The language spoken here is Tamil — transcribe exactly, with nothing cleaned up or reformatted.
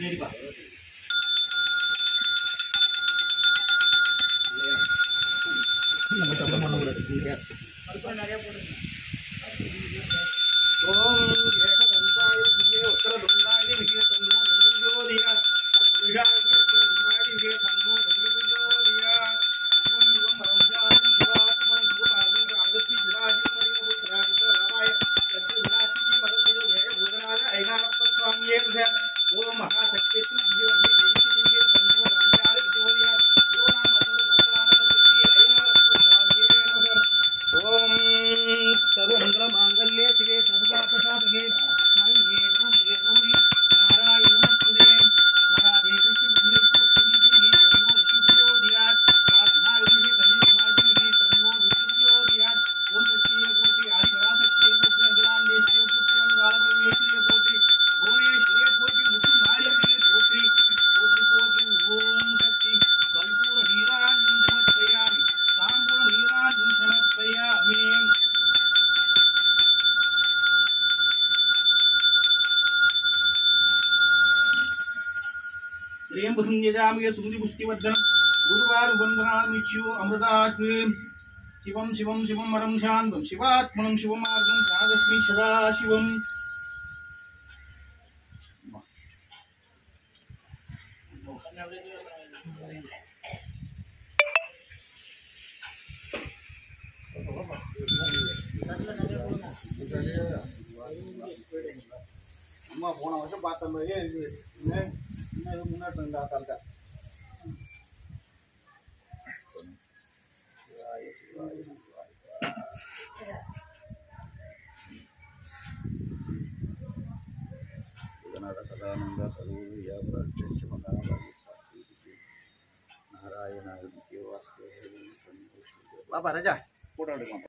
சரிப்பா. நம்ம சத்தம் பண்ண கூடாது. நிறைய போடுங்க. ஓம் ஏகதந்தாய வித்யே உத்தரதுண்டாய வித்யே தன்னோ தந்துஜோதியாத் அத்விஷாய உத்தரதுண்டாய வித்யே தன்னோ தந்துஜோதியாத் ஓம் ஓம் பரமஜானம் சிவாத்மன் சுபாதம் ராகஸ்மி விராஜி பரிபுத்ராய ராமாய சத்யநாசிய மதகுரு வே பூதனாய ஐகாரப்ப சுவாமியே நமः. ஓம் மகாசக்திஸ்து ஜீவதி தேவி வித்யே தன்னோ ராஞ்சாய ஜோதியாத் ஓம் நமோ போதனாமதி ஐகாரப்ப சுவாமியே நமः. ஓம் सर्वमंगल मांगल्ये शिवे सर्वार्थसाधके शरण्ये त्र्यंबके गौरी नारायणि नमोस्तुते महादेवस्य मंगलपुत्रिणे तन्नो लक्ष्मीर्ज्योतियात् प्रार्थनायुधे कन्याकुमारीः तन्नो विष्णुर्ज्योतियात् ओम शक्तिये कोटि आदिपराशक्तिये कोटि अखिलांडेश्वरिये कोटि अंगालपरमेश्वरिये कोटि भुवनेश्वरिये कोटि मुत्तुमारिये कोटि कोटि कोटि ओम शक्ति कर्पूर नीराजनं समर्पयामि तांबूल नीराजनं समर्पयामि. त्र्यंबकं यजामहे सुगंधि पुष्टिवर्धनम् उर्वारुबन्धनामिच्यो अमृतात् शिवं शिवं शिवं वरं शान्तं शिवात्मनं शिवमार्गं जातस्मि सदा शिवम्. அம்மா போன வருஷம் பார்த்த மாதிரியே இருக்குது. இன்னும் முன்னாடி இருந்தா தாழ்த்த सदानंद सरूया नारायण वास्तव बाबा राजा फोटो